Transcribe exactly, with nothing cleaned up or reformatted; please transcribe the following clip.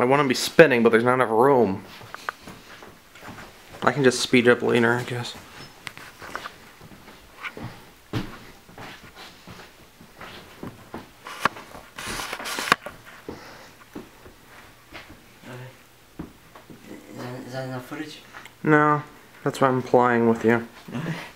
I want to be spinning, but there's not enough room. I can just speed up later, I guess. Is that, is that enough footage? No, that's why I'm playing with you.